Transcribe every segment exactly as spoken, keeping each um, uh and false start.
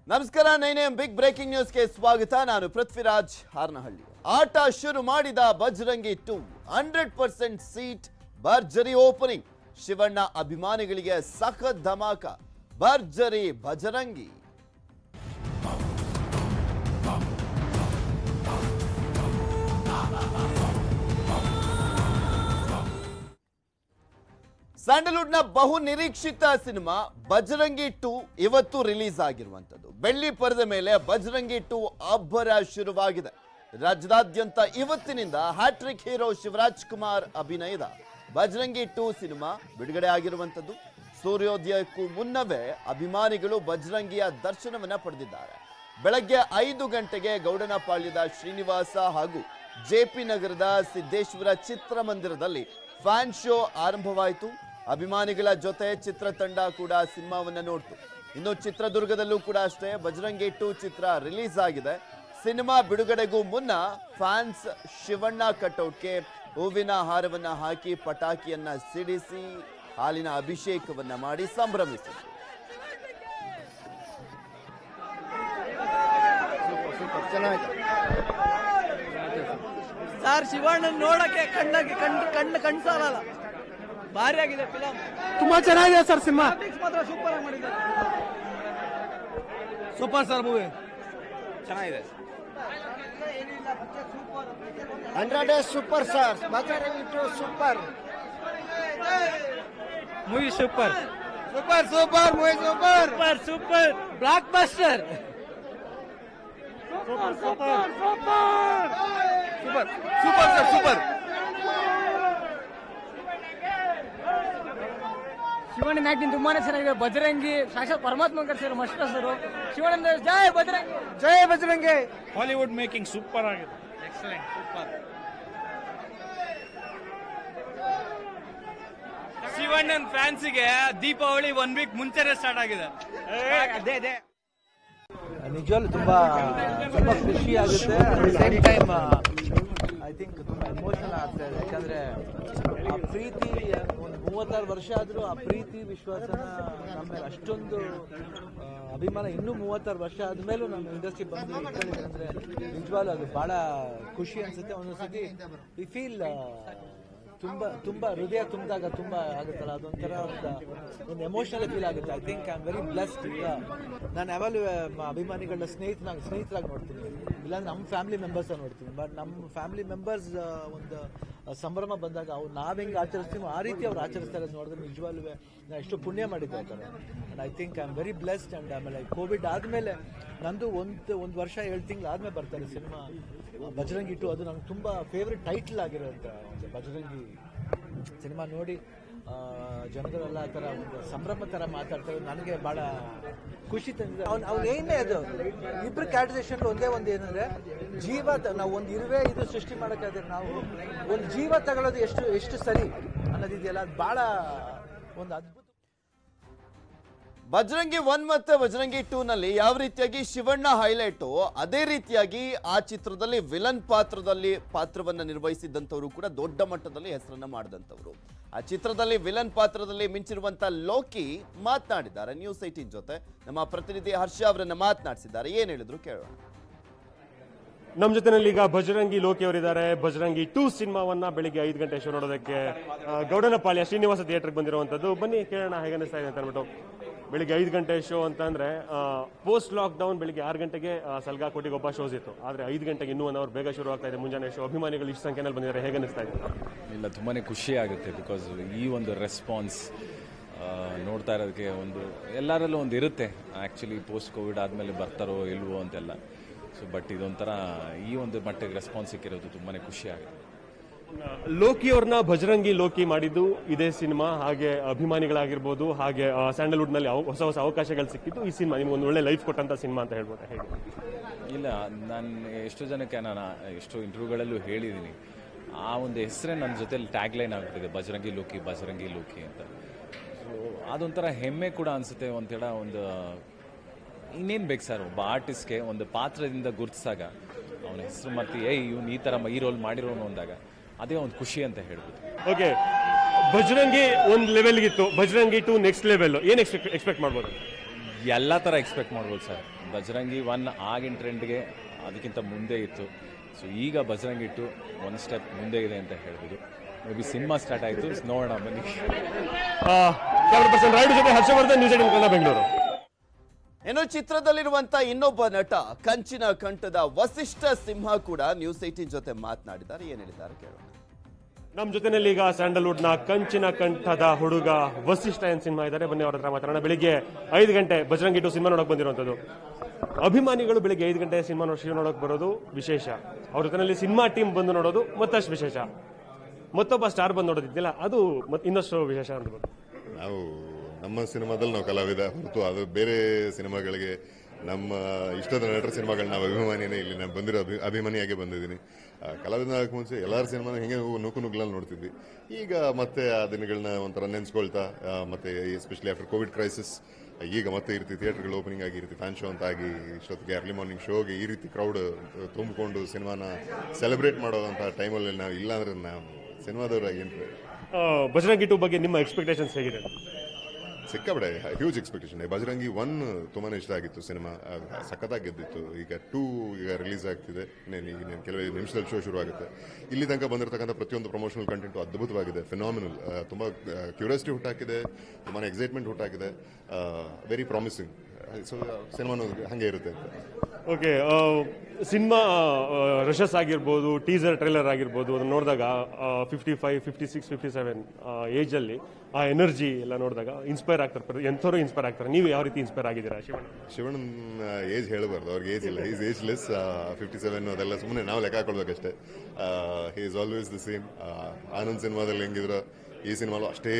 ನಮಸ್ಕಾರ nine M big breaking ನ್ಯೂಸ್ಗೆ ಸ್ವಾಗತ. ನಾನು ಪೃಥ್ವಿರಾಜ್ ಹಾರನಹಳ್ಳಿ. ಆಟ ಶುರು ಮಾಡಿದ Bajrangi two hundred percent seat ಭರ್ಜರಿ ಓಪನಿಂಗ್. ಶಿವಣ್ಣ ಅಭಿಮಾನಿಗಳಿಗೆ ಸಖತ್ ಧಮಾಕ. ಭರ್ಜರಿ ಬಜರಂಗಿ. ಸ್ಯಾಂಡಲ್ವುಡ್ ನ ಬಹು ನಿರೀಕ್ಷಿತ ಸಿನಿಮಾ ಬಜರಂಗಿ ಟೂ ಇವತ್ತು ರಿಲೀಸ್ ಆಗಿರುವಂತದ್ದು. ಬೆಳ್ಳಿ ಪರದೆ ಮೇಲೆ ಬಜರಂಗಿ ಟೂ ಅಬ್ಬರ ಶುರುವಾಗಿದೆ. ರಾಜ್ಯದಾದ್ಯಂತ ಇವತ್ತಿನಿಂದ ಹ್ಯಾಟ್ರಿಕ್ ಹೀರೋ ಶಿವರಾಜ್ ಕುಮಾರ್ ಅಭಿನಯದ ಬಜರಂಗಿ ಟೂ ಸಿನಿಮಾ ಬಿಡುಗಡೆ ಆಗಿರುವಂತದ್ದು. ಸೂರ್ಯೋದಯಕ್ಕೂ ಮುನ್ನವೇ ಅಭಿಮಾನಿಗಳು ಬಜರಂಗಿಯ ದರ್ಶನವನ್ನ ಪಡೆದಿದ್ದಾರೆ. ಬೆಳಗ್ಗೆ ಐದು ಗಂಟೆಗೆ ಗೌಡನಪಾಳ್ಯದ ಶ್ರೀನಿವಾಸ ಹಾಗೂ ಜೆಪಿ ನಗರದ ಸಿದ್ದೇಶ್ವರ ಚಿತ್ರಮಂದಿರದಲ್ಲಿ ಫ್ಯಾನ್ ಶೋ ಆರಂಭವಾಯಿತು. ಅಭಿಮಾನಿಗಳ ಜೊತೆ ಚಿತ್ರತಂಡ ಕೂಡ ಸಿನಿಮಾವನ್ನ ನೋಡ್ತು. ಇನ್ನು ಚಿತ್ರದುರ್ಗದಲ್ಲೂ ಕೂಡ ಅಷ್ಟೇ ಬಜರಂಗಿ ಟೂ ಚಿತ್ರ ರಿಲೀಸ್ ಆಗಿದೆ. ಸಿನಿಮಾ ಬಿಡುಗಡೆಗೂ ಮುನ್ನ ಫ್ಯಾನ್ಸ್ ಶಿವಣ್ಣ ಕಟೌಟ್ಗೆ ಹೂವಿನ ಹಾರವನ್ನ ಹಾಕಿ ಪಟಾಕಿಯನ್ನ ಸಿಡಿಸಿ ಹಾಲಿನ ಅಭಿಷೇಕವನ್ನ ಮಾಡಿ ಸಂಭ್ರಮಿಸಿದರು. ಸರ್, ಶಿವಣ್ಣ ನೋಡಕ್ಕೆ ಕಣ್ಣಕ್ಕೆ ಕಣ್ಣು ಕಣ್ಣು ಕಣ್ಸಾಲಲ್ಲ. ಭಾರಿ ಆಗಿದೆ ಫಿಲಂ, ತುಂಬಾ ಚೆನ್ನಾಗಿದೆ ಸರ್. ಸಿನಿಮಾ ಮಾತ್ರ ಸೂಪರ್ ಆಗಿ ಮಾಡಿದ್ದಾರೆ. ಸೂಪರ್ ಸರ್, ಮೂವಿ ಚೆನ್ನಾಗಿದೆ. Hundred days super sir. Bajrangi two super movie, super super super movie, super super super blockbuster. Super super super super super sir, super. ಶಿವಣ್ಣನ ಆಕ್ಟಿಂಗ್ ತುಂಬಾನೇ ಚೆನ್ನಾಗಿದೆ. ಬಜರಂಗಿ ಸಾಕ್ಷಾತ್ ಪರಮಾತ್ಮ ಕರ್ಸಿರೋ ಮಸ್ತ್ ಸರ್. ಶಿವಣ್ಣ ಜೈ ಬಜರಂಗಿ, ಜೈ ಬಜರಂಗಿ. ಹಾಲಿವುಡ್ ಮೇಕಿಂಗ್ ಸೂಪರ್ ಆಗಿದೆ. Excellent, super. ಶಿವಣ್ಣನ್ ಫ್ಯಾನ್ಸಿಗೆ ದೀಪಾವಳಿ ಒನ್ ವೀಕ್ ಮುಂಚೆನೆ ಸ್ಟಾರ್ಟ್ ಆಗಿದೆ. ನಿಜವಾಗ್ಲೂ ತುಂಬಾ ತುಂಬಾ ಖುಷಿ ಆಗುತ್ತೆ. At the same time I think ತುಂಬಾ ಎಮೋಷನಲ್ ಆಗ್ತಾ ಇದೆ. ಯಾಕಂದ್ರೆ ಆ ಪ್ರೀತಿ ಒಂದು ಮೂವತ್ತಾರು ವರ್ಷ ಆದ್ರೂ ಆ ಪ್ರೀತಿ ವಿಶ್ವಾಸನ ನಮ್ಮ ಮೇಲೆ ಅಷ್ಟೊಂದು ಅಭಿಮಾನ ಇನ್ನೂ ಮೂವತ್ತಾರು ವರ್ಷ ಆದ್ಮೇಲೂ ನಮ್ಮ ಇಂಡಸ್ಟ್ರಿ ಬಂದು ಇಟ್ಕೊಂಡಿದೆ ಅಂದ್ರೆ ನಿಜವಾಗ್ಲೂ ಅದು ಬಹಳ ಖುಷಿ ಅನ್ಸುತ್ತೆ. ಒಂದೊಂದ್ಸತಿ ವಿ ಫೀಲ್ ತುಂಬಾ ತುಂಬಾ ಹೃದಯ ತುಂಬಿದಾಗ ತುಂಬಾ ಆಗುತ್ತಲ್ಲ, ಅದೊಂಥರ ಒಂದು ಒಂದು ಎಮೋಷನಲ್ ಫೀಲ್ ಆಗುತ್ತೆ. I think I am very blessed. ಈಗ ನಾನು ಯಾವಾಗಲೂ ಅಭಿಮಾನಿಗಳನ್ನ ಸ್ನೇಹಿತನಾಗಿ ಸ್ನೇಹಿತರಾಗಿ ನೋಡ್ತೀನಿ, ಇಲ್ಲ ನಮ್ಮ ಫ್ಯಾಮಿಲಿ ಮೆಂಬರ್ಸ್ ನೋಡ್ತೀನಿ. ಬಟ್ ನಮ್ಮ ಫ್ಯಾಮಿಲಿ ಮೆಂಬರ್ಸ್ ಒಂದು ಸಂಭ್ರಮ ಬಂದಾಗ ಅವ್ರು ನಾವ್ ಹೆಂಗೆ ಆಚರಿಸ್ತೀವೋ ಆ ರೀತಿ ಅವ್ರು ಆಚರಿಸ್ತಾ ಇರೋದು ನೋಡಿದ್ರೆ ನಿಜವಾಗ್ಲೂ ನಾನು ಎಷ್ಟು ಪುಣ್ಯ ಮಾಡಿದ್ದೆ ಆ ಥರ. And I think I am very blessed. And ಆಮೇಲೆ ಕೋವಿಡ್ ಆದಮೇಲೆ ನಂದು ಒಂದು ಒಂದು ವರ್ಷ ಏಳು ತಿಂಗಳು ಆದ್ಮೇಲೆ ಬರ್ತಾರೆ ಸಿನಿಮಾ ಬಜರಂಗಿ ಟು. ಅದು ನಂಗೆ ತುಂಬ ಫೇವ್ರೆಟ್ ಟೈಟಲ್ ಆಗಿರೋಂಥ ಒಂದು ಬಜರಂಗಿ ಸಿನಿಮಾ ನೋಡಿ ಜನಗಳೆಲ್ಲ ಆ ಥರ ಒಂದು ಸಂಭ್ರಮ ಥರ ಮಾತಾಡ್ತಾರೆ. ನನಗೆ ಭಾಳ ಖುಷಿ ತಂದಿದೆ. ಅವ್ನು ಅವ್ನು ಏನೇ ಅದು ಇಬ್ಬರು ಕ್ಯಾಟರೇಷನ್ ಒಂದೇ ಒಂದು ಏನಂದರೆ ಜೀವ. ನಾವು ಒಂದು ಇರುವೆ ಇದು ಸೃಷ್ಟಿ ಮಾಡೋಕ್ಕಾದ್ರೆ ನಾವು ಒಂದು ಜೀವ ತಗೊಳ್ಳೋದು ಎಷ್ಟು ಎಷ್ಟು ಸರಿ ಅನ್ನೋದಿದೆಯಲ್ಲ, ಅದು ಭಾಳ ಒಂದು ಅದ್ಭುತ. ಬಜರಂಗಿ ಒನ್ ಮತ್ತೆ ಬಜರಂಗಿ ಟೂ ನಲ್ಲಿ ಯಾವ ರೀತಿಯಾಗಿ ಶಿವಣ್ಣ ಹೈಲೈಟು, ಅದೇ ರೀತಿಯಾಗಿ ಆ ಚಿತ್ರದಲ್ಲಿ ವಿಲನ್ ಪಾತ್ರದಲ್ಲಿ ಪಾತ್ರವನ್ನ ನಿರ್ವಹಿಸಿದಂಥವ್ರು ಕೂಡ ದೊಡ್ಡ ಮಟ್ಟದಲ್ಲಿ ಹೆಸರನ್ನ ಮಾಡಿದಂಥವ್ರು. ಆ ಚಿತ್ರದಲ್ಲಿ ವಿಲನ್ ಪಾತ್ರದಲ್ಲಿ ಮಿಂಚಿರುವಂತ ಲೋಕಿ ಮಾತನಾಡಿದ್ದಾರೆ ನ್ಯೂಸ್ ಏಟೀನ್ ಜೊತೆ. ನಮ್ಮ ಪ್ರತಿನಿಧಿ ಹರ್ಷ ಅವರನ್ನ ಮಾತನಾಡಿಸಿದ್ದಾರೆ. ಏನ್ ಹೇಳಿದ್ರು ಕೇಳೋಣ. ನಮ್ಮ ಜೊತೆನಲ್ಲಿ ಈಗ ಬಜರಂಗಿ ಲೋಕಿ ಅವರಿದ್ದಾರೆ. ಬಜರಂಗಿ ಟೂ ಸಿನಿಮಾವನ್ನ ಬೆಳಿಗ್ಗೆ ಐದು ಗಂಟೆ ಶೋ ನೋಡೋದಕ್ಕೆ ಗೌಡನಪಾಳ್ಯ ಶ್ರೀನಿವಾಸ ಥಿಯೇಟರ್ಗೆ ಬಂದಿರುವಂತದ್ದು. ಬನ್ನಿ ಕೇಳೋಣ ಹೇಗನ್ನಿಸ್ತಾ ಇದೆ ಅಂತ ಅಂದ್ಬಿಟ್ಟು. ಬೆಳಿಗ್ಗೆ ಐದು ಗಂಟೆ ಶೋ ಅಂತ ಅಂದ್ರೆ ಪೋಸ್ಟ್ ಲಾಕ್ ಡೌನ್ ಬೆಳಿಗ್ಗೆ ಆರು ಗಂಟೆಗೆ ಸಲ್ಗಾಕೋಟಿಗೆ ಒಬ್ಬ ಶೋಸ್ ಇತ್ತು. ಆದ್ರೆ ಐದು ಗಂಟೆಗೆ ಇನ್ನೂ ಒನ್ ಅವರ್ ಬೇಗ ಶುರು ಆಗ್ತಾ ಇದೆ ಮುಂಜಾನೆ ಶೋ. ಅಭಿಮಾನಿಗಳು ಇಷ್ಟು ಸಂಖ್ಯೆನಲ್ಲಿ ಬಂದಿದ್ದಾರೆ, ಹೇಗನ್ನಿಸ್ತಾ ಇದೆ? ಇಲ್ಲ, ತುಂಬಾನೇ ಖುಷಿ ಆಗುತ್ತೆ. ಬಿಕಾಸ್ ಈ ಒಂದು ರೆಸ್ಪಾನ್ಸ್ ನೋಡ್ತಾ ಇರೋದಕ್ಕೆ ಒಂದು ಎಲ್ಲರಲ್ಲೂ ಒಂದು ಇರುತ್ತೆ. ಆ್ಯಕ್ಚುಲಿ ಪೋಸ್ಟ್ ಕೋವಿಡ್ ಆದಮೇಲೆ ಬರ್ತಾರೋ ಇಲ್ವೋ ಅಂತೆಲ್ಲ. ಸೊ ಬಟ್ ಇದೊಂಥರ ಈ ಒಂದು ಮಟ್ಟಿಗೆ ರೆಸ್ಪಾನ್ಸ್ ಸಿಕ್ಕಿರೋದು ತುಂಬಾನೇ ಖುಷಿ ಆಗುತ್ತೆ. ಲೋಕಿ ಅವ್ರನ್ನ ಬಜರಂಗಿ ಲೋಕಿ ಮಾಡಿದ್ದು ಇದೇ ಸಿನಿಮಾ. ಹಾಗೆ ಅಭಿಮಾನಿಗಳಾಗಿರ್ಬೋದು, ಹಾಗೆ ಸ್ಯಾಂಡಲ್ವುಡ್ ನಲ್ಲಿ ಹೊಸ ಹೊಸ ಅವಕಾಶಗಳು ಸಿಕ್ಕಿದ್ದು ಈ ಸಿನಿಮಾ ನಿಮ್ಗೆ ಒಂದು ಒಳ್ಳೆ ಲೈಫ್ ಕೊಟ್ಟಂತ ಸಿನಿಮಾ ಅಂತ ಹೇಳ್ಬೋದು. ಹೇಗೆ? ಇಲ್ಲ, ನಾನು ಎಷ್ಟೋ ಜನಕ್ಕೆ ನಾನು ಎಷ್ಟೋ ಇಂಟರ್ವ್ಯೂಗಳಲ್ಲೂ ಹೇಳಿದ್ದೀನಿ, ಆ ಒಂದು ಹೆಸರೇ ನನ್ನ ಜೊತೆಲಿ ಟ್ಯಾಗ್ ಲೈನ್ ಆಗ್ಬಿಟ್ಟಿದೆ, ಬಜರಂಗಿ ಲೋಕಿ ಬಜರಂಗಿ ಲೋಕಿ ಅಂತ. ಸೊ ಅದೊಂಥರ ಹೆಮ್ಮೆ ಕೂಡ ಅನಿಸುತ್ತೆ. ಒಂಥರ ಒಂದು ಇನ್ನೇನು ಬೇಕು ಸರ್, ಒಬ್ಬ ಆರ್ಟಿಸ್ಟ್ಗೆ ಒಂದು ಪಾತ್ರದಿಂದ ಗುರುತಿಸಾಗ ಅವನ ಹೆಸರು ಮರ್ತಿ ಏಯ್ ಇವ್ನು ಈ ಥರ ಈ ರೋಲ್ ಮಾಡಿರೋನು ಅಂದಾಗ ಅದೇ ಒಂದು ಖುಷಿ ಅಂತ ಹೇಳ್ಬೋದು. ಓಕೆ, ಬಜರಂಗಿ ಒಂದು ಲೆವೆಲ್ಗಿತ್ತು, ಬಜರಂಗಿ ಟು ನೆಕ್ಸ್ಟ್ ಲೆವೆಲ್, ಏನು ಎಕ್ಸ್ಪೆಕ್ಟ್ ಎಕ್ಸ್ಪೆಕ್ಟ್ ಮಾಡ್ಬೋದು? ಎಲ್ಲ ಥರ ಎಕ್ಸ್ಪೆಕ್ಟ್ ಮಾಡ್ಬೋದು ಸರ್. ಬಜರಂಗಿ ಒನ್ ಆಗಿನ ಟ್ರೆಂಡ್ಗೆ ಅದಕ್ಕಿಂತ ಮುಂದೆ ಇತ್ತು. ಸೊ ಈಗ ಬಜರಂಗಿ ಟು ಒಂದು ಸ್ಟೆಪ್ ಮುಂದೆ ಇದೆ ಅಂತ ಹೇಳ್ಬೋದು. ಮೇ ಬಿ ಸಿನಿಮಾ ಸ್ಟಾರ್ಟ್ ಆಯಿತು, ನೋಡೋಣ ಬನ್ನಿ. ಕ್ಯಾಮರಾ ಪರ್ಸನ್ ರಾಯ್ಡು ಜೊತೆ ಹರ್ಷವರ್ಧನ್, ನ್ಯೂಸ್ ಏಟೀನ್ ಕನ್ನಡ, ಬೆಂಗಳೂರು. ಇನ್ನು ಚಿತ್ರದಲ್ಲಿರುವಂತ ಇನ್ನೊಬ್ಬ ನಟ ಕಂಚಿನ ಕಂಠದ ವಸಿಷ್ಠ ಸಿಂಹ ಕೂಡ ನ್ಯೂಸ್ ಏಟೀನ್ ಜೊತೆ ಮಾತನಾಡಿದ್ದಾರೆ. ಏನ್ ಹೇಳಿದ್ದಾರೆ ಕೇಳೋಣ. ನಮ್ಮ ಜೊತೆನಲ್ಲಿ ಈಗ ಸ್ಯಾಂಡಲ್ವುಡ್ ನ ಕಂಚಿನ ಕಂಠದ ಹುಡುಗ ವಸಿಷ್ಠ ಏನ್ ಸಿನಿಮಾ ಇದ್ದಾರೆ, ಬನ್ನಿ ಅವ್ರ ಹತ್ರ ಮಾತಾಡೋಣ. ಬೆಳಿಗ್ಗೆ ಐದು ಗಂಟೆ ಬಜರಂಗಿ ಟು ಸಿನಿಮಾ ನೋಡಕ್ ಬಂದಿರುವಂತದ್ದು. ಅಭಿಮಾನಿಗಳು ಬೆಳಿಗ್ಗೆ ಐದು ಗಂಟೆ ಸಿನಿಮಾ ಶೋ ನೋಡಕ್ ಬರೋದು ವಿಶೇಷ. ಅವ್ರ ಜೊತೆನಲ್ಲಿ ಸಿನಿಮಾ ಟೀಮ್ ಬಂದು ನೋಡೋದು ಮತ್ತಷ್ಟು ವಿಶೇಷ. ಮತ್ತೊಬ್ಬ ಸ್ಟಾರ್ ಬಂದು ನೋಡೋದಿದ್ದಿಲ್ಲ, ಅದು ಇನ್ನಷ್ಟು ವಿಶೇಷ ಅನ್ಬೋದು. ನಾವು ನಮ್ಮ ಸಿನಿಮಾದಲ್ಲಿ ನಾವು ಕಲಾವಿದ ಹೊರತು ಅದು ಬೇರೆ ಸಿನಿಮಾಗಳಿಗೆ ನಮ್ಮ ಇಷ್ಟದ ನಟರ ಸಿನಿಮಾಗಳು ನಾವು ಅಭಿಮಾನಿನೇ ಇಲ್ಲಿ ನಾನು ಬಂದಿರೋ ಅಭಿ ಅಭಿಮಾನಿಯಾಗಿ ಬಂದಿದ್ದೀನಿ. ಕಲಾವಿದ ಆಗಕ್ಕೆ ಮುಂಚೆ ಎಲ್ಲರ ಸಿನಿಮಾ ಹೆಂಗೆ ನೂಕು ನುಗ್ಗಲಲ್ಲಿ ನೋಡ್ತಿದ್ವಿ. ಈಗ ಮತ್ತೆ ಆ ದಿನಗಳನ್ನ ಒಂಥರ ನೆನೆಸ್ಕೊಳ್ತಾ, ಮತ್ತೆ ಎಸ್ಪೆಷಲಿ ಆಫ್ಟರ್ ಕೋವಿಡ್ ಕ್ರೈಸಿಸ್ ಈಗ ಮತ್ತೆ ಈ ರೀತಿ ಥಿಯೇಟರ್ಗಳು ಓಪನಿಂಗ್ ಆಗಿ ಈ ರೀತಿ ಫ್ಯಾನ್ ಶೋ ಅಂತ ಆಗಿ ಇಷ್ಟೊತ್ತಿಗೆ ಅರ್ಲಿ ಮಾರ್ನಿಂಗ್ ಶೋಗೆ ಈ ರೀತಿ ಕ್ರೌಡ್ ತುಂಬಿಕೊಂಡು ಸಿನಿಮಾನ ಸೆಲೆಬ್ರೇಟ್ ಮಾಡೋವಂಥ ಟೈಮಲ್ಲಿ ನಾವು ಇಲ್ಲ ಅಂದ್ರೆ ನಾವು ಸಿನಿಮಾದವ್ರಾಗಿ ಏನು. ಬಜರಂಗಿ ಟು ಬಗ್ಗೆ ನಿಮ್ಮ ಎಕ್ಸ್ಪೆಕ್ಟೇಷನ್ಸ್ ಹೇಗಿದೆ? ಸಿಕ್ಕಾಬಿಡೆ ಹ್ಯೂಜ್ ಎಕ್ಸ್ಪೆಕ್ಟೇಷನ್. ಬಜರಂಗಿ ಒನ್ ತುಂಬಾ ಇಷ್ಟ ಆಗಿತ್ತು ಸಿನಿಮಾ, ಸಖತ್ತಾಗಿ ಗೆದ್ದಿತ್ತು. ಈಗ ಟೂ ಈಗ ರಿಲೀಸ್ ಆಗ್ತಿದೆ, ಇನ್ನೇನು ಕೆಲವೇ ನಿಮಿಷದಲ್ಲಿ ಶೋ ಶುರು ಆಗುತ್ತೆ. ಇಲ್ಲಿ ತನಕ ಬಂದಿರತಕ್ಕಂಥ ಪ್ರತಿಯೊಂದು ಪ್ರಮೋಷನಲ್ ಕಂಟೆಂಟು ಅದ್ಭುತವಾಗಿದೆ, ಫಿನಾಮಿನಲ್. ತುಂಬ ಕ್ಯೂರಿಯಾಸಿಟಿ ಹುಟ್ಟಾಕಿದೆ, ತುಂಬಾ ಎಕ್ಸೈಟ್ಮೆಂಟ್ ಹುಟ್ಟಾಕಿದೆ, ವೆರಿ ಪ್ರಾಮಿಸಿಂಗ್. ಸೊ ಸಿನಿಮಾನು ಹಾಗೆ ಇರುತ್ತೆ ಅಂತ. ಓಕೆ, ಸಿನಿಮಾ ರಶಸ್ ಆಗಿರ್ಬೋದು, ಟೀಸರ್ ಟ್ರೈಲರ್ ಆಗಿರ್ಬೋದು, ಅದನ್ನ ನೋಡಿದಾಗ fifty five fifty six fifty seven ಏಜಲ್ಲಿ ಆ ಎನರ್ಜಿ ಎಲ್ಲ ನೋಡಿದಾಗ ಇನ್ಸ್ಪೈರ್ ಆಗ್ತಾರೆ. ಎಂಥವ್ರು ಇನ್ಸ್ಪೈರ್ ಆಗ್ತಾರೆ. ನೀವು ಯಾವ ರೀತಿ ಇನ್ಸ್ಪೈರ್ ಆಗಿದ್ದೀರಾ? ಶಿವಣ್ಣ ಶಿವಣ್ಣನ ಏಜ್ ಹೇಳಬಾರ್ದು, ಅವ್ರಿಗೆ ಏಜ್ ಇಲ್ಲ. Is ageless. ಫಿಫ್ಟಿ ಸೆವೆನ್ ಅದೆಲ್ಲ ಸುಮ್ಮನೆ ನಾವು ಲೆಕ್ಕ ಹಾಕೊಳ್ಬೇಕಷ್ಟೇ. He is always the same. Anand ಸಿನಿಮಾದಲ್ಲಿ ಹೆಂಗಿದ್ರು ಈ ಸಿನಿಮಾಲು ಅಷ್ಟೇ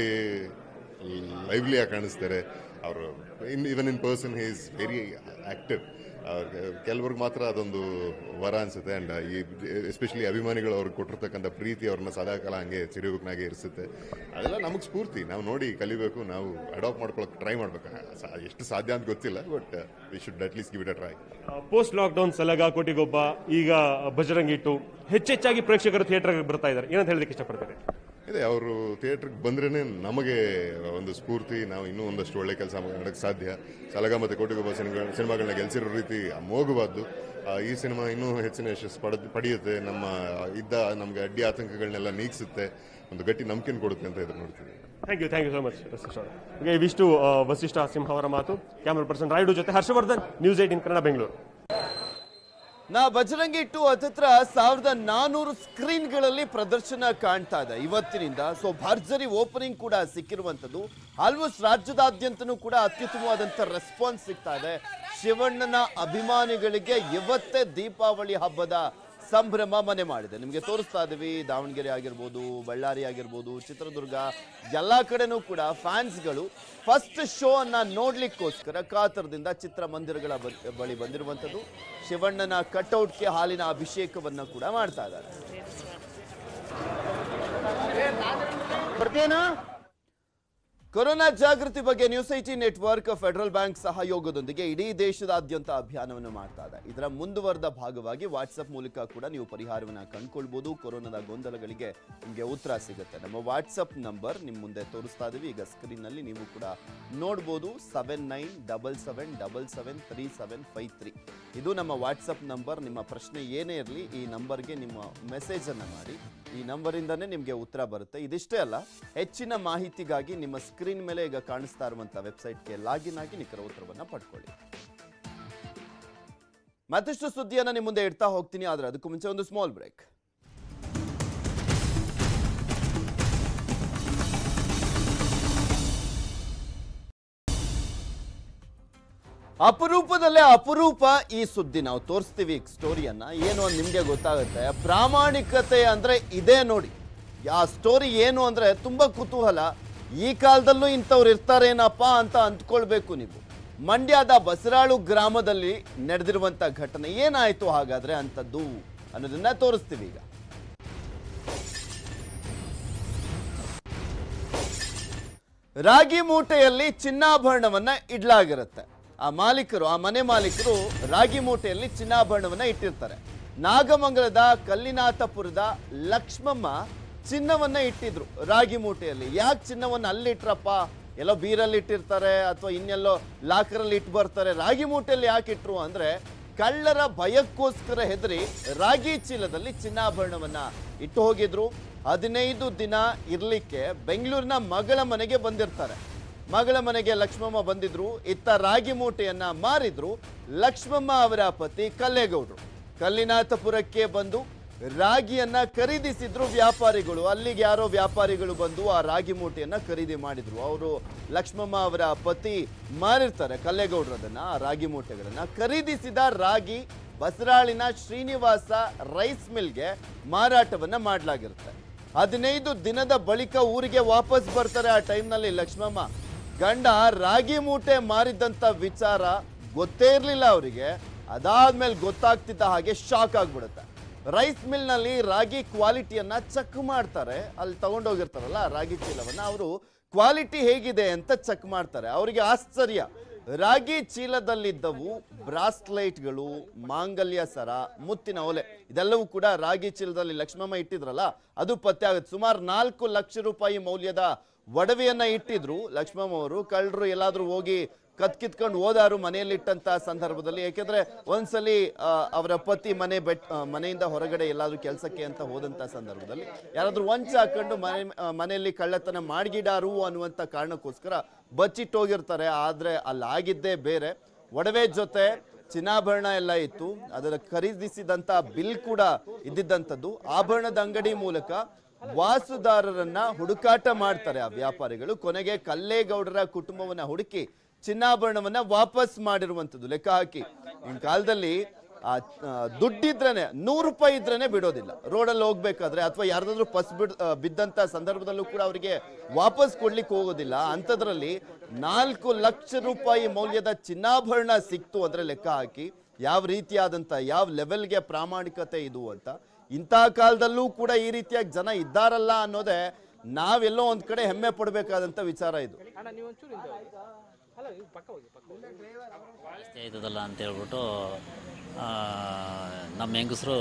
ಲೈವ್ಲಿಯಾಗಿ ಕಾಣಿಸ್ತಾರೆ ಅವರು. In even in person he is very active. ಕೆಲವ್ರಿಗೆ ಮಾತ್ರ ಅದೊಂದು ವರ ಅನ್ಸುತ್ತೆ. ಆ್ಯಂಡ್ ಈ ಎಸ್ಪೆಷಲಿ ಅಭಿಮಾನಿಗಳು ಅವ್ರಿಗೆ ಕೊಟ್ಟಿರ್ತಕ್ಕಂಥ ಪ್ರೀತಿ ಅವ್ರನ್ನ ಸದಾಕಾಲ ಹಂಗೆ ಚಿರಗುಕ್ನಾಗೆ ಇರಿಸುತ್ತೆ. ಅದೆಲ್ಲ ನಮಗೆ ಸ್ಫೂರ್ತಿ. ನಾವು ನೋಡಿ ಕಲಿಬೇಕು, ನಾವು ಅಡಾಪ್ಟ್ ಮಾಡ್ಕೊಳಕ್ಕೆ ಟ್ರೈ ಮಾಡ್ಬೇಕು. ಎಷ್ಟು ಸಾಧ್ಯ ಅಂತ ಗೊತ್ತಿಲ್ಲ, but we should at least give it a try. Post lockdown Salaga Kotigobba, ಈಗ ಬಜರಂಗಿ ಟು ಹೆಚ್ಚೆಚ್ಚಾಗಿ ಪ್ರೇಕ್ಷಕರು ಥಿಯೇಟರ್ಗೆ ಬರ್ತಾ ಇದ್ದಾರೆ. ಏನಂತ ಹೇಳಲಿಕ್ಕೆ ಇಷ್ಟಪಡ್ತಾರೆ? ಇದೆ, ಅವರು ಥಿಯೇಟ್ರಿಗೆ ಬಂದ್ರೇ ನಮಗೆ ಒಂದು ಸ್ಫೂರ್ತಿ. ನಾವು ಇನ್ನೂ ಒಂದಷ್ಟು ಒಳ್ಳೆ ಕೆಲಸ ಮಾಡೋಕ್ಕೆ ಸಾಧ್ಯ. ಸಲಗ ಮತ್ತು ಕೋಟಿಗೊಬ್ಬ ಸಿನಿಮಾ ಸಿನಿಮಾಗಳನ್ನ ಗೆಲ್ಸಿರೋ ರೀತಿ ಅಮೋಘವಾದ್ದು. ಈ ಸಿನಿಮಾ ಇನ್ನೂ ಹೆಚ್ಚಿನ ಯಶಸ್ಸು ಪಡೆದು ಪಡೆಯುತ್ತೆ. ನಮ್ಮ ಇದ್ದ ನಮಗೆ ಅಡ್ಡಿ ಆತಂಕಗಳನ್ನೆಲ್ಲ ನೀಗಿಸುತ್ತೆ, ಒಂದು ಗಟ್ಟಿ ನಂಬಿಕೆಯನ್ನು ಕೊಡುತ್ತೆ ಅಂತ ಇದು ನೋಡ್ತೀವಿ. Thank you thank you so much Vasishta ಅವರೇ. ಇವಿಷ್ಟು ವಸಿಷ್ಠ ಸಿಂಹ ಅವರ ಮಾತು. ಕ್ಯಾಮರಾ ಪರ್ಸನ್ ರಾಯ್ಡು ಜೊತೆ ಹರ್ಷವರ್ಧನ್, ನ್ಯೂಸ್ ಏಟೀನ್ ಕನ್ನಡ, ಬೆಂಗಳೂರು. ನಾ ಬಜರಂಗಿ ಟು ಹತ್ತಿರ ಸಾವಿರದ ನಾನೂರು ಸ್ಕ್ರೀನ್ಗಳಲ್ಲಿ ಪ್ರದರ್ಶನ ಕಾಣ್ತಾ ಇದೆ ಇವತ್ತಿನಿಂದ. ಸೊ ಭರ್ಜರಿ ಓಪನಿಂಗ್ ಕೂಡ ಸಿಕ್ಕಿರುವಂಥದ್ದು. ಆಲ್ಮೋಸ್ಟ್ ರಾಜ್ಯದಾದ್ಯಂತನೂ ಕೂಡ ಅತ್ಯುತ್ತಮವಾದಂಥ ರೆಸ್ಪಾನ್ಸ್ ಸಿಗ್ತಾ ಇದೆ. ಶಿವಣ್ಣನ ಅಭಿಮಾನಿಗಳಿಗೆ ಇವತ್ತೇ ದೀಪಾವಳಿ ಹಬ್ಬದ ಸಂಭ್ರಮ ಮನೆ ಮಾಡಿದೆ. ನಿಮಗೆ ತೋರಿಸ್ತಾ ಇದ್ದೀವಿ. ದಾವಣಗೆರೆ ಆಗಿರ್ಬೋದು, ಬಳ್ಳಾರಿ ಆಗಿರ್ಬೋದು, ಚಿತ್ರದುರ್ಗ, ಎಲ್ಲ ಕಡೆನೂ ಕೂಡ ಫ್ಯಾನ್ಸ್ಗಳು ಫಸ್ಟ್ ಶೋ ಅನ್ನ ನೋಡ್ಲಿಕ್ಕೋಸ್ಕರ ಕಾತರದಿಂದ ಚಿತ್ರಮಂದಿರಗಳ ಬಳಿ ಬಂದಿರುವಂಥದ್ದು. ಶಿವಣ್ಣನ ಕಟ್ಔಟ್ಗೆ ಹಾಲಿನ ಅಭಿಷೇಕವನ್ನ ಕೂಡ ಮಾಡ್ತಾ ಇದ್ದಾರೆ. ಕೊರೋನಾ ಜಾಗೃತಿ ಬಗ್ಗೆ News Eighteen network Federal Bank ಸಹಯೋಗದೊಂದಿಗೆ ಇಡೀ ದೇಶದಾದ್ಯಂತ ಅಭಿಯಾನವನ್ನು ಮಾಡ್ತಾ ಇದೆ. ಇದರ ಮುಂದುವರೆದ ಭಾಗವಾಗಿ ವಾಟ್ಸಪ್ ಮೂಲಕ ಕೂಡ ನೀವು ಪರಿಹಾರವನ್ನು ಕಂಡುಕೊಳ್ಬಹುದು. ಕೊರೋನಾದ ಗೊಂದಲಗಳಿಗೆ ನಿಮಗೆ ಉತ್ತರ ಸಿಗುತ್ತೆ. ನಮ್ಮ ವಾಟ್ಸಪ್ ನಂಬರ್ ನಿಮ್ಮ ಮುಂದೆ ತೋರಿಸ್ತಾ ಇದೀವಿ, ಈಗ ಸ್ಕ್ರೀನ್ ನಲ್ಲಿ ನೀವು ಕೂಡ ನೋಡ್ಬೋದು. Seven nine double seven double seven three seven five three ಇದು ನಮ್ಮ ವಾಟ್ಸಪ್ ನಂಬರ್. ನಿಮ್ಮ ಪ್ರಶ್ನೆ ಏನೇ ಇರಲಿ ಈ ನಂಬರ್ಗೆ ನಿಮ್ಮ ಮೆಸೇಜ್ ಅನ್ನ ಮಾಡಿ. ಈ ನಂಬರಿಂದನೇ ನಿಮಗೆ ಉತ್ತರ ಬರುತ್ತೆ. ಇದಿಷ್ಟೇ ಅಲ್ಲ, ಹೆಚ್ಚಿನ ಮಾಹಿತಿಗಾಗಿ ನಿಮ್ಮ ಸ್ಕ್ರೀನ್ ಮೇಲೆ ಈಗ ಕಾಣಿಸ್ತಾ ಇರುವಂತಹ ವೆಬ್ಸೈಟ್ಗೆ ಲಾಗಿನ್ ಆಗಿ ನಿಖರ ಉತ್ತರವನ್ನ ಪಡ್ಕೊಳ್ಳಿ. ಮತ್ತಷ್ಟು ಸುದ್ದಿಯನ್ನ ನಿಮ್ಮ ಮುಂದೆ ಇಡ್ತಾ ಹೋಗ್ತೀನಿ, ಆದ್ರೆ ಅದಕ್ಕೂ ಮುಂಚೆ ಒಂದು ಸ್ಮಾಲ್ ಬ್ರೇಕ್. ಅಪರೂಪದಲ್ಲೇ ಅಪರೂಪ ಈ ಸುದ್ದಿ ನಾವು ತೋರಿಸ್ತೀವಿ ಸ್ಟೋರಿಯನ್ನ. ಏನು ಅಂತ ನಿಮ್ಗೆ ಗೊತ್ತಾಗುತ್ತೆ. ಪ್ರಾಮಾಣಿಕತೆ ಅಂದ್ರೆ ಇದೇ ನೋಡಿ. ಆ ಸ್ಟೋರಿ ಏನು ಅಂದ್ರೆ ತುಂಬಾ ಕುತೂಹಲ. ಈ ಕಾಲದಲ್ಲೂ ಇಂಥವ್ರು ಇರ್ತಾರೇನಪ್ಪ ಅಂತ ಅಂದ್ಕೊಳ್ಬೇಕು ನೀವು. ಮಂಡ್ಯದ ಬಸರಾಳು ಗ್ರಾಮದಲ್ಲಿ ನಡೆದಿರುವಂತ ಘಟನೆ ಏನಾಯ್ತು ಹಾಗಾದ್ರೆ ಅಂತದ್ದು ಅನ್ನೋದನ್ನ ತೋರಿಸ್ತೀವಿ ಈಗ. ರಾಗಿ ಮೂಟೆಯಲ್ಲಿ ಚಿನ್ನಾಭರಣವನ್ನ ಇಡ್ಲಾಗಿರುತ್ತೆ. ಆ ಮಾಲೀಕರು, ಆ ಮನೆ ಮಾಲೀಕರು ರಾಗಿ ಮೂಟೆಯಲ್ಲಿ ಚಿನ್ನಾಭರಣವನ್ನ ಇಟ್ಟಿರ್ತಾರೆ. ನಾಗಮಂಗಲದ ಕಲ್ಲಿನಾಥಪುರದ ಲಕ್ಷ್ಮಮ್ಮ ಚಿನ್ನವನ್ನ ಇಟ್ಟಿದ್ರು ರಾಗಿ ಮೂಟೆಯಲ್ಲಿ. ಯಾಕೆ ಚಿನ್ನವನ್ನ ಅಲ್ಲಿಟ್ರಪ್ಪ ಎಲ್ಲೋ ಬೀರಲ್ಲಿ ಇಟ್ಟಿರ್ತಾರೆ ಅಥವಾ ಇನ್ನೆಲ್ಲೋ ಲಾಕರಲ್ಲಿ ಇಟ್ಟು ಬರ್ತಾರೆ. ರಾಗಿ ಮೂಟೆಯಲ್ಲಿ ಯಾಕೆ ಇಟ್ರು ಅಂದ್ರೆ ಕಳ್ಳರ ಭಯಕ್ಕೋಸ್ಕರ ಹೆದರಿ ರಾಗಿ ಚೀಲದಲ್ಲಿ ಚಿನ್ನಾಭರಣವನ್ನ ಇಟ್ಟು ಹೋಗಿದ್ರು. ಹದಿನೈದು ದಿನ ಇರ್ಲಿಕ್ಕೆ ಬೆಂಗಳೂರಿನ ಮಗಳ ಮನೆಗೆ ಬಂದಿರ್ತಾರೆ. ಮಗಳ ಮನೆಗೆ ಲಕ್ಷ್ಮಮ್ಮ ಬಂದಿದ್ರು. ಇತ್ತ ರಾಗಿ ಮೂಟೆಯನ್ನ ಮಾರಿದ್ರು ಲಕ್ಷ್ಮಮ್ಮ ಅವರ ಪತಿ ಕಲ್ಲೇಗೌಡರು. ಕಲ್ಲಿನಾಥಪುರಕ್ಕೆ ಬಂದು ರಾಗಿಯನ್ನ ಖರೀದಿಸಿದ್ರು ವ್ಯಾಪಾರಿಗಳು. ಅಲ್ಲಿಗೆ ಯಾರೋ ವ್ಯಾಪಾರಿಗಳು ಬಂದು ಆ ರಾಗಿ ಮೂಟೆಯನ್ನ ಖರೀದಿ ಮಾಡಿದ್ರು. ಅವರು ಲಕ್ಷ್ಮಮ್ಮ ಅವರ ಪತಿ ಮಾರಿರ್ತಾರೆ ಕಲ್ಲೇಗೌಡರದನ್ನ ಆ ರಾಗಿ ಮೂಟೆಗಳನ್ನ. ಖರೀದಿಸಿದ ರಾಗಿ ಬಸರಾಳಿನ ಶ್ರೀನಿವಾಸ ರೈಸ್ ಮಿಲ್ಗೆ ಮಾರಾಟವನ್ನ ಮಾಡಲಾಗಿರುತ್ತೆ. ಹದಿನೈದು ದಿನದ ಬಳಿಕ ಊರಿಗೆ ವಾಪಸ್ ಬರ್ತಾರೆ. ಆ ಟೈಮ್ನಲ್ಲಿ ಲಕ್ಷ್ಮಮ್ಮ ಗಂಡ ರಾಗಿ ಮೂಟೆ ಮಾರಿದಂತ ವಿಚಾರ ಗೊತ್ತೇ ಇರಲಿಲ್ಲ ಅವರಿಗೆ. ಅದಾದ್ಮೇಲೆ ಗೊತ್ತಾಗ್ತಿದ್ದ ಹಾಗೆ ಶಾಕ್ ಆಗ್ಬಿಡುತ್ತೆ. ರೈಸ್ ಮಿಲ್ ನಲ್ಲಿ ರಾಗಿ ಕ್ವಾಲಿಟಿಯನ್ನ ಚೆಕ್ ಮಾಡ್ತಾರೆ. ಅಲ್ಲಿ ತಗೊಂಡೋಗಿರ್ತಾರಲ್ಲ ರಾಗಿ ಚೀಲವನ್ನ, ಅವರು ಕ್ವಾಲಿಟಿ ಹೇಗಿದೆ ಅಂತ ಚೆಕ್ ಮಾಡ್ತಾರೆ. ಅವರಿಗೆ ಆಶ್ಚರ್ಯ, ರಾಗಿ ಚೀಲದಲ್ಲಿದ್ದವು ಬ್ರಾಸ್ಲೈಟ್ಗಳು, ಮಾಂಗಲ್ಯ ಸರ, ಮುತ್ತಿನ ಒಲೆ ಇದೆಲ್ಲವೂ ಕೂಡ ರಾಗಿ ಚೀಲದಲ್ಲಿ ಲಕ್ಷ್ಮಮ್ಮ ಇಟ್ಟಿದ್ರಲ್ಲ ಅದು ಪತ್ತೆ ಆಗುತ್ತೆ. ಸುಮಾರು ನಾಲ್ಕು ಲಕ್ಷ ರೂಪಾಯಿ ಮೌಲ್ಯದ ಒಡವೆಯನ್ನ ಇಟ್ಟಿದ್ರು ಲಕ್ಷ್ಮಮ್ಮ ಅವರು. ಕಳ್ಳರು ಎಲ್ಲಾದ್ರೂ ಹೋಗಿ ಕತ್ ಕಿತ್ಕೊಂಡು ಹೋದಾರು ಮನೆಯಲ್ಲಿಟ್ಟಂತ ಸಂದರ್ಭದಲ್ಲಿ. ಯಾಕೆಂದ್ರೆ ಒಂದ್ಸಲಿ ಅವರ ಪತಿ ಮನೆ ಬೆಟ್ ಮನೆಯಿಂದ ಹೊರಗಡೆ ಎಲ್ಲಾದ್ರೂ ಕೆಲಸಕ್ಕೆ ಅಂತ ಹೋದಂತ ಸಂದರ್ಭದಲ್ಲಿ ಯಾರಾದ್ರೂ ವಂಚ ಹಾಕೊಂಡು ಮನೆ ಮನೆಯಲ್ಲಿ ಕಳ್ಳತನ ಮಾಡ್ಗಿಡಾರು ಅನ್ನುವಂತ ಕಾರಣಕ್ಕೋಸ್ಕರ ಬಚ್ಚಿಟ್ಟೋಗಿರ್ತಾರೆ. ಆದ್ರೆ ಅಲ್ಲಾಗಿದ್ದೇ ಬೇರೆ. ಒಡವೆ ಜೊತೆ ಚಿನ್ನಾಭರಣ ಎಲ್ಲ ಇತ್ತು. ಅದರ ಖರೀದಿಸಿದಂತ ಬಿಲ್ ಕೂಡ ಇದ್ದಿದ್ದಂಥದ್ದು. ಆಭರಣದ ಅಂಗಡಿ ಮೂಲಕ ವಾಸುದಾರರನ್ನ ಹುಡುಕಾಟ ಮಾಡ್ತಾರೆ ಆ ವ್ಯಾಪಾರಿಗಳು. ಕೊನೆಗೆ ಕಲ್ಲೇಗೌಡರ ಕುಟುಂಬವನ್ನ ಹುಡುಕಿ ಚಿನ್ನಾಭರಣವನ್ನ ವಾಪಸ್ ಮಾಡಿರುವಂಥದ್ದು. ಲೆಕ್ಕ ಹಾಕಿ ಇನ್ ಕಾಲದಲ್ಲಿ ಆ ದುಡ್ಡಿದ್ರೇನೆ ನೂರು ರೂಪಾಯಿ ಇದ್ರೇನೆ ಬಿಡೋದಿಲ್ಲ. ರೋಡಲ್ಲಿ ಹೋಗ್ಬೇಕಾದ್ರೆ ಅಥವಾ ಯಾರ್ದಾದ್ರೂ ಪಸ್ ಬಿಡ್ ಬಿದ್ದಂತ ಸಂದರ್ಭದಲ್ಲೂ ಕೂಡ ಅವರಿಗೆ ವಾಪಸ್ ಕೊಡ್ಲಿಕ್ಕೆ ಹೋಗೋದಿಲ್ಲ. ಅಂಥದ್ರಲ್ಲಿ ನಾಲ್ಕು ಲಕ್ಷ ರೂಪಾಯಿ ಮೌಲ್ಯದ ಚಿನ್ನಾಭರಣ ಸಿಕ್ತು ಅಂದ್ರೆ ಲೆಕ್ಕ ಹಾಕಿ ಯಾವ ರೀತಿಯಾದಂತ ಯಾವ ಲೆವೆಲ್ಗೆ ಪ್ರಾಮಾಣಿಕತೆ ಇದು ಅಂತ. ಇಂಥ ಕಾಲದಲ್ಲೂ ಕೂಡ ಈ ರೀತಿಯಾಗಿ ಜನ ಇದ್ದಾರಲ್ಲ ಅನ್ನೋದೇ ನಾವೆಲ್ಲೋ ಒಂದ್ ಕಡೆ ಹೆಮ್ಮೆ ಪಡ್ಬೇಕಾದಂತ ವಿಚಾರ ಇದು. ಆಯ್ತದಲ್ಲ ಅಂತ ಹೇಳ್ಬಿಟ್ಟು ನಮ್ಮ ಹೆಂಗಸರು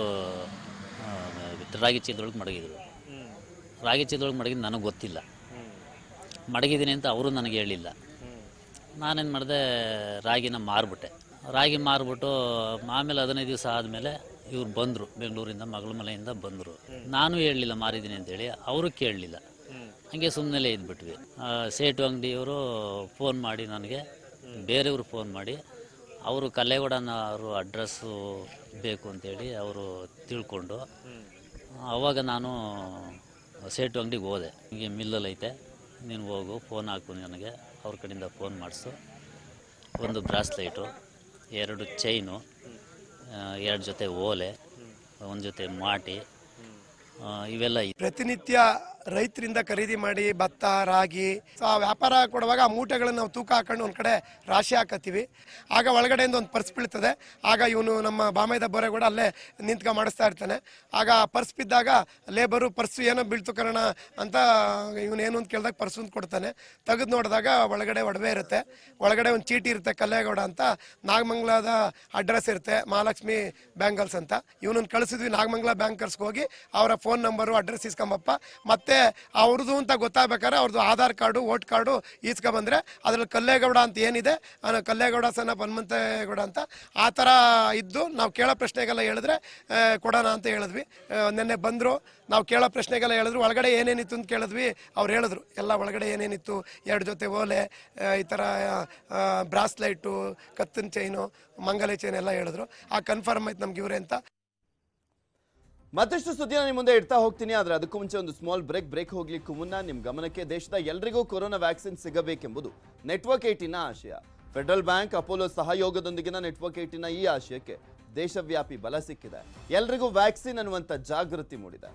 ರಾಗಿ ಚೀಲದೊಳಗೆ ಮಡಗಿದ್ರು. ರಾಗಿ ಚೀಲದೊಳಗೆ ಮಡಗಿದ್ದು ನನಗೆ ಗೊತ್ತಿಲ್ಲ. ಮಡಗಿದ್ದೀನಿ ಅಂತ ಅವರು ನನಗೆ ಹೇಳಿಲ್ಲ. ನಾನೇನು ಮಾಡಿದೆ, ರಾಗಿನ ಮಾರ್ಬಿಟ್ಟೆ. ರಾಗಿ ಮಾರ್ಬಿಟ್ಟು ಆಮೇಲೆ ಹದಿನೈದು ದಿವಸ ಆದಮೇಲೆ ಇವ್ರು ಬಂದರು, ಬೆಂಗಳೂರಿಂದ ಮಗಳ ಮನೆಯಿಂದ ಬಂದರು. ನಾನು ಹೇಳಲಿಲ್ಲ ಮಾರಿದ್ದೀನಿ ಅಂತೇಳಿ, ಅವರು ಕೇಳಲಿಲ್ಲ. ಹಾಗೆ ಸುಮ್ಮನೆ ಇದ್ಬಿಟ್ವಿ. ಸೇಟು ಅಂಗಡಿಯವರು ಫೋನ್ ಮಾಡಿ ನನಗೆ, ಬೇರೆಯವರು ಫೋನ್ ಮಾಡಿ ಅವರು ಕಲ್ಲೇಗೌಡನವರು ಅಡ್ರೆಸ್ಸು ಬೇಕು ಅಂತೇಳಿ ಅವರು ತಿಳ್ಕೊಂಡು ಆವಾಗ ನಾನು ಸೇಟು ಅಂಗಡಿಗೆ ಹೋದೆ. ಹಿಂಗೆ ಮಿಲ್ಲಲ್ಲಿ ಐತೆ, ನೀನು ಹೋಗು, ಫೋನ್ ಹಾಕು ನನಗೆ. ಅವ್ರ ಕಡೆಯಿಂದ ಫೋನ್ ಮಾಡಿಸು. ಒಂದು ಬ್ರಾಸ್ಲೈಟು, ಎರಡು ಚೈನು, ಎರಡು ಜೊತೆ ಓಲೆ, ಒಂದು ಜೊತೆ ಮಾಟಿ, ಇವೆಲ್ಲ. ಪ್ರತಿನಿತ್ಯ ರೈತರಿಂದ ಖರೀದಿ ಮಾಡಿ ಭತ್ತ ರಾಗಿ ಆ ವ್ಯಾಪಾರ ಕೊಡುವಾಗ ಆ ಮೂಟೆಗಳನ್ನು ನಾವು ತೂಕ ಹಾಕೊಂಡು ಒಂದು ಕಡೆ ರಾಶಿ ಹಾಕತ್ತೀವಿ. ಆಗ ಒಳಗಡೆಯಿಂದ ಒಂದು ಪರ್ಸ್ ಬೀಳ್ತದೆ. ಆಗ ಇವನು ನಮ್ಮ ಬಾಮೈದ ಬೊರೆ ಕೂಡ ಅಲ್ಲೇ ನಿಂತ್ಕ ಮಾಡಿಸ್ತಾ ಇರ್ತಾನೆ. ಆಗ ಪರ್ಸ್ ಬಿದ್ದಾಗ ಲೇಬರು ಪರ್ಸು ಏನೋ ಬೀಳ್ತು ಕಾರಣ ಅಂತ ಇವನು ಏನು ಅಂತ ಕೇಳಿದಾಗ ಪರ್ಸು ಅಂತ ಕೊಡ್ತಾನೆ. ತೆಗೆದು ನೋಡಿದಾಗ ಒಳಗಡೆ ಒಡವೆ ಇರುತ್ತೆ, ಒಳಗಡೆ ಒಂದು ಚೀಟಿ ಇರುತ್ತೆ, ಕಲ್ಲೇಗೌಡ ಅಂತ ನಾಗಮಂಗಲದ ಅಡ್ರೆಸ್ ಇರುತ್ತೆ, ಮಹಾಲಕ್ಷ್ಮಿ ಬ್ಯಾಂಗಲ್ಸ್ ಅಂತ. ಇವನನ್ನು ಕಳಿಸಿದ್ವಿ ನಾಗಮಂಗಲ ಬ್ಯಾಂಕರ್ಸ್ಗೆ ಹೋಗಿ ಅವರ ಫೋನ್ ನಂಬರು ಅಡ್ರೆಸ್ ಇಸ್ಕೊಂಬಪ್ಪ, ಮತ್ತೆ ಅವ್ರದ್ದು ಅಂತ ಗೊತ್ತಾಗಬೇಕಾದ್ರೆ ಅವ್ರದ್ದು ಆಧಾರ್ ಕಾರ್ಡು ವೋಟ್ ಕಾರ್ಡು ಈಸ್ಕೊ ಬಂದ್ರೆ ಅದ್ರಲ್ಲಿ ಕಲ್ಲೇಗೌಡ ಅಂತ ಏನಿದೆ, ಕಲ್ಲೇಗೌಡ ಸಣ್ಣ ಹನುಮಂತೇಗೌಡ ಅಂತ ಆ ಥರ ಇದ್ದು ನಾವು ಕೇಳೋ ಪ್ರಶ್ನೆಗೆಲ್ಲ ಹೇಳಿದ್ರೆ ಕೊಡೋಣ ಅಂತ ಹೇಳಿದ್ವಿ. ನಿನ್ನೆ ಬಂದರು, ನಾವು ಕೇಳೋ ಪ್ರಶ್ನೆಗೆಲ್ಲ ಹೇಳಿದ್ರು. ಒಳಗಡೆ ಏನೇನಿತ್ತು ಅಂತ ಕೇಳಿದ್ವಿ, ಅವ್ರು ಹೇಳಿದ್ರು ಎಲ್ಲ ಒಳಗಡೆ ಏನೇನಿತ್ತು. ಎರಡು ಜೊತೆ ಓಲೆ, ಈ ಥರ ಬ್ರಾಸ್ಲೈಟು, ಕತ್ತಿನ ಚೈನು, ಮಂಗಲ ಚೈನ್ ಎಲ್ಲ ಹೇಳಿದ್ರು. ಆ ಕನ್ಫರ್ಮ್ ಆಯ್ತು ನಮ್ಗೆ ಇವರೇ ಅಂತ. ಮತ್ತಷ್ಟು ಸುದ್ದಿನ ನಿಮ್ಮ ಮುಂದೆ ಇಡ್ತಾ ಹೋಗ್ತೀನಿ. ಆದ್ರೆ ಅದಕ್ಕೂ ಮುಂಚೆ ಒಂದು ಸ್ಮಾಲ್ ಬ್ರೇಕ್ ಬ್ರೇಕ್ ಹೋಗ್ಲಿಕ್ಕೂ ಮುನ್ನ ನಿಮ್ಮ ಗಮನಕ್ಕೆ ದೇಶದ ಎಲ್ರಿಗೂ ಕೊರೋನಾ ವ್ಯಾಕ್ಸಿನ್ ಸಿಗಬೇಕೆಂಬುದು ನೆಟ್ವರ್ಕ್ ಏಟಿನ ಆಶಯ. ಫೆಡರಲ್ ಬ್ಯಾಂಕ್ ಅಪೋಲೋ ಸಹಯೋಗದೊಂದಿಗಿನ ನೆಟ್ವರ್ಕ್ ಏಟಿನ ಈ ಆಶಯಕ್ಕೆ ದೇಶವ್ಯಾಪಿ ಬಲ ಸಿಕ್ಕಿದೆ. ಎಲ್ರಿಗೂ ವ್ಯಾಕ್ಸಿನ್ ಅನ್ನುವಂಥ ಜಾಗೃತಿ ಮೂಡಿದೆ.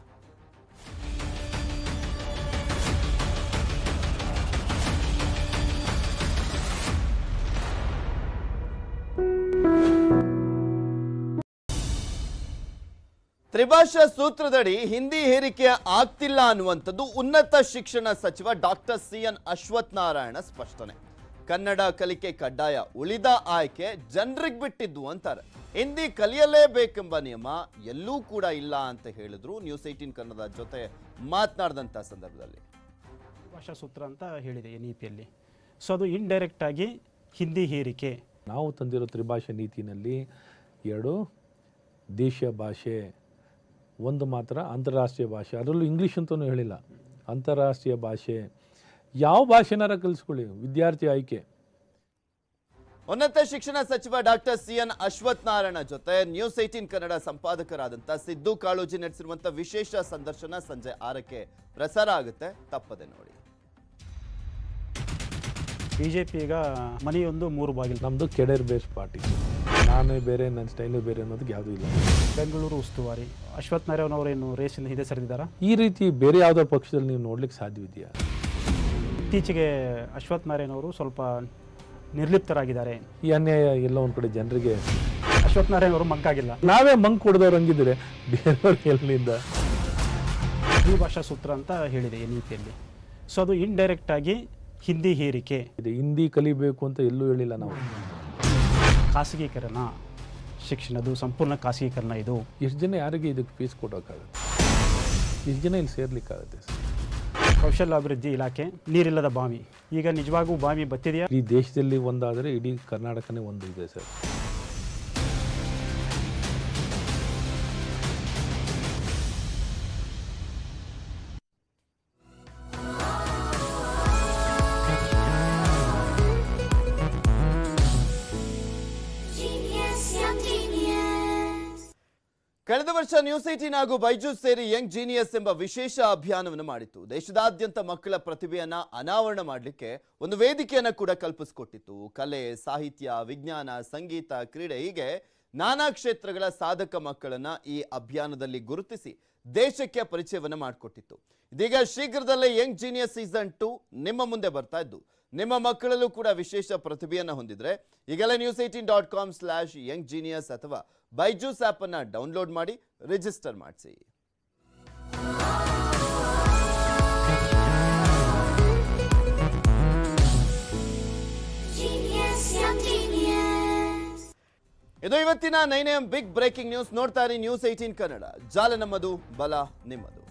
ತ್ರಿಭಾಷಾ ಸೂತ್ರದಡಿ ಹಿಂದಿ ಹೇರಿಕೆ ಆಗ್ತಿಲ್ಲ ಅನ್ನುವಂಥದ್ದು ಉನ್ನತ ಶಿಕ್ಷಣ ಸಚಿವ doctor C N Ashwath Narayana ಸ್ಪಷ್ಟನೆ. ಕನ್ನಡ ಕಲಿಕೆ ಕಡ್ಡಾಯ, ಉಳಿದ ಆಯ್ಕೆ ಜನರಿಗೆ ಬಿಟ್ಟಿದ್ದು ಅಂತಾರೆ. ಹಿಂದಿ ಕಲಿಯಲೇಬೇಕೆಂಬ ನಿಯಮ ಎಲ್ಲೂ ಕೂಡ ಇಲ್ಲ ಅಂತ ಹೇಳಿದ್ರು ನ್ಯೂಸ್ ಏಟೀನ್ ಕನ್ನಡದ ಜೊತೆ ಮಾತನಾಡಿದಂಥ ಸಂದರ್ಭದಲ್ಲಿ. ಭಾಷಾ ಸೂತ್ರ ಅಂತ ಹೇಳಿದೆ ಎನ್ ಇ ಪಿಯಲ್ಲಿ. ಸೊ ಅದು ಇಂಡೈರೆಕ್ಟಾಗಿ ಹಿಂದಿ ಹೇರಿಕೆ. ನಾವು ತಂದಿರೋ ತ್ರಿಭಾಷೆ ನೀತಿನಲ್ಲಿ ಎರಡು ದೇಶೀಯ ಭಾಷೆ, ಒಂದು ಮಾತ್ರ ಅಂತಾರಾಷ್ಟ್ರೀಯ ಭಾಷೆ, ಅದರಲ್ಲೂ ಇಂಗ್ಲೀಷ್ ಅಂತಲೂ ಹೇಳಿಲ್ಲ, ಅಂತಾರಾಷ್ಟ್ರೀಯ ಭಾಷೆ. ಯಾವ ಭಾಷೆನಾರ ಕಲಿಸ್ಕೊಳ್ಳಿ, ವಿದ್ಯಾರ್ಥಿ ಆಯ್ಕೆ. ಉನ್ನತ ಶಿಕ್ಷಣ ಸಚಿವ doctor C N Ashwath Narayana ಜೊತೆ ನ್ಯೂಸ್ ಏಟೀನ್ ಕನ್ನಡ ಸಂಪಾದಕರಾದಂಥ ಸಿದ್ದು ಕಾಳೋಜಿ ನಡೆಸಿರುವಂಥ ವಿಶೇಷ ಸಂದರ್ಶನ ಸಂಜೆ ಆರಕ್ಕೆ ಪ್ರಸಾರ ಆಗುತ್ತೆ, ತಪ್ಪದೆ ನೋಡಿ. ಬಿಜೆಪಿ ಈಗ ಮನೆಯೊಂದು ಮೂರು ಬಾಗಿಲು. ನಮ್ಮದು ಕೆಡರ್ ಬೇಸ್ ಪಾರ್ಟಿ, ನಾನೇ ಬೇರೆ ನನ್ನ ಸ್ಟೈಲು ಬೇರೆ ಅನ್ನೋದಕ್ಕೆ ಯಾವುದೂ ಇಲ್ಲ. ಬೆಂಗಳೂರು ಉಸ್ತುವಾರಿ ಅಶ್ವಥ್ ನಾರಾಯಣ ಅವರೇನು ರೇಸಿಂದ ಹಿಂದೆ ಸರಿದಿದ್ದಾರಾ? ಈ ರೀತಿ ಬೇರೆ ಯಾವುದೋ ಪಕ್ಷದಲ್ಲಿ ನೀವು ನೋಡ್ಲಿಕ್ಕೆ ಸಾಧ್ಯವಿದೆಯಾ? ಇತ್ತೀಚೆಗೆ ಅಶ್ವಥ್ ನಾರಾಯಣ ಅವರು ಸ್ವಲ್ಪ ನಿರ್ಲಿಪ್ತರಾಗಿದ್ದಾರೆ. ಈ ಅನ್ಯಾಯ ಎಲ್ಲ ಒಂದು ಕಡೆ ಜನರಿಗೆ. ಅಶ್ವಥ್ ನಾರಾಯಣ ಅವರು ಮಂಕಾಗಿಲ್ಲ, ನಾವೇ ಮಂಕ್ ಕೊಡದವ್ರು ಹಂಗಿದ್ರೆ ಬೇರೆಯವ್ರು ಎಲ್ಲಿಂದ? ದ್ವಿಭಾಷಾ ಸೂತ್ರ ಅಂತ ಹೇಳಿದೆ ಈ ನೀತಿಯಲ್ಲಿ. ಸೊ ಅದು ಇಂಡೈರೆಕ್ಟಾಗಿ ಹಿಂದಿ ಹೇರಿಕೆ. ಇದೆ ಹಿಂದಿ ಕಲಿಬೇಕು ಅಂತ ಎಲ್ಲೂ ಹೇಳಿಲ್ಲ ನಾವು. ಖಾಸಗೀಕರಣ ಶಿಕ್ಷಣದು ಸಂಪೂರ್ಣ ಖಾಸಗೀಕರಣ. ಇದು ಎಷ್ಟು ಜನ ಯಾರಿಗೆ ಇದಕ್ಕೆ ಫೀಸ್ ಕೊಡೋಕ್ಕಾಗುತ್ತೆ? ಎಷ್ಟು ಜನ ಇಲ್ಲಿ ಸೇರ್ಲಿಕ್ಕಾಗುತ್ತೆ ಸರ್? ಕೌಶಲ್ಯಾಭಿವೃದ್ಧಿ ಇಲಾಖೆ ನೀರಿಲ್ಲದ ಬಾವಿ, ಈಗ ನಿಜವಾಗೂ ಬಾವಿ ಬತ್ತಿದೆಯಾ? ಈ ದೇಶದಲ್ಲಿ ಒಂದಾದರೆ ಇಡೀ ಕರ್ನಾಟಕನೇ ಒಂದು ಇದೆ ಸರ್. ಕಳೆದ ವರ್ಷ ನ್ಯೂಸ್ ಏಟೀನ್ ಹಾಗೂ ಬೈಜೂಸ್ ಸೇರಿ ಯಂಗ್ ಜೀನಿಯಸ್ ಎಂಬ ವಿಶೇಷ ಅಭಿಯಾನವನ್ನು ಮಾಡಿತ್ತು. ದೇಶದಾದ್ಯಂತ ಮಕ್ಕಳ ಪ್ರತಿಭೆಯನ್ನ ಅನಾವರಣ ಮಾಡಲಿಕ್ಕೆ ಒಂದು ವೇದಿಕೆಯನ್ನ ಕೂಡ ಕಲ್ಪಿಸಿಕೊಟ್ಟಿತ್ತು. ಕಲೆ, ಸಾಹಿತ್ಯ, ವಿಜ್ಞಾನ, ಸಂಗೀತ, ಕ್ರೀಡೆ ಹೀಗೆ ನಾನಾ ಕ್ಷೇತ್ರಗಳ ಸಾಧಕ ಮಕ್ಕಳನ್ನ ಈ ಅಭಿಯಾನದಲ್ಲಿ ಗುರುತಿಸಿ ದೇಶಕ್ಕೆ ಪರಿಚಯವನ್ನ ಮಾಡಿಕೊಟ್ಟಿತ್ತು. ಇದೀಗ ಶೀಘ್ರದಲ್ಲೇ ಯಂಗ್ ಜೀನಿಯಸ್ ಸೀಸನ್ ಟೂ ನಿಮ್ಮ ಮುಂದೆ ಬರ್ತಾ ಇದ್ದು, ನಿಮ್ಮ ಮಕ್ಕಳಲ್ಲೂ ಕೂಡ ವಿಶೇಷ ಪ್ರತಿಭೆಯನ್ನು ಹೊಂದಿದ್ರೆ ಈಗಲೇ News Eighteen dot com slash young genius ಅಥವಾ ಬೈಜೂಸ್ ಆ್ಯಪ್ ಅನ್ನು ಡೌನ್ಲೋಡ್ ಮಾಡಿ ರಿಜಿಸ್ಟರ್ ಮಾಡಿಸಿ. ಇದು ಇವತ್ತಿನ nine M big breaking news. ನೋಡ್ತಾ ಇರಿ ನ್ಯೂಸ್ ಏಟೀನ್ ಕನ್ನಡ. ಜಾಲ ನಮ್ಮದು, ಬಲ ನಿಮ್ಮದು.